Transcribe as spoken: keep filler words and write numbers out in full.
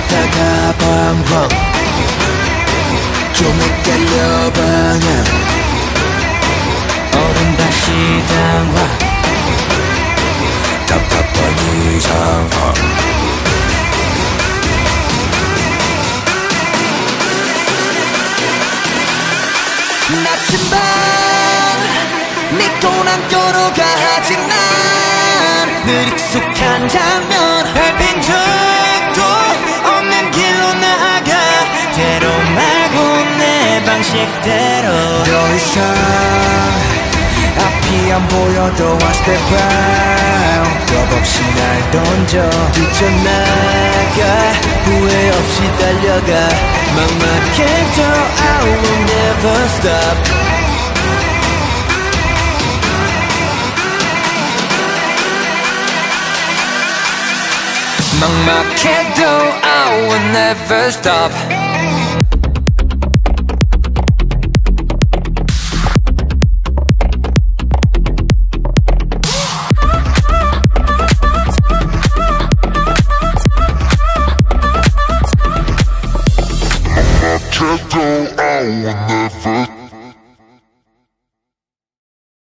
걷다가 방황 좀 헷갈려 방향 어른 다시 당황 답답한 이 상황 낮은 밤 믿고 남겨로 가지 난 늘 익숙한 장면 밟힌 적도 없는 길로 나아가 대로 말고 내 방식대로 더 이상 앞이 안 보여도 one step out 겁없이 날 던져 뛰쳐나가 후회 없이 달려가 막막해도 I will never stop 막막해도 I will never stop